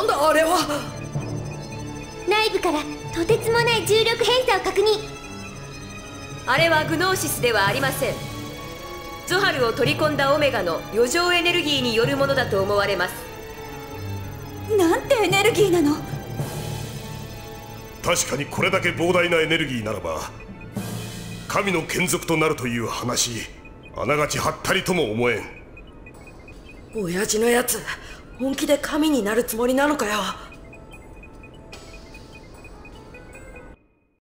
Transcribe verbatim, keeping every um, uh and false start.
なんだあれは。 内部からとてつもない重力変化を確認。 あれはグノーシスではありません。ゾハルを取り込んだオメガの余剰エネルギーによるものだと思われます。 なんてエネルギーなの。 確かにこれだけ膨大なエネルギーならば神の眷属となるという話、あながちはったりとも思えん。 親父のやつ本気で神になるつもりなのかよ。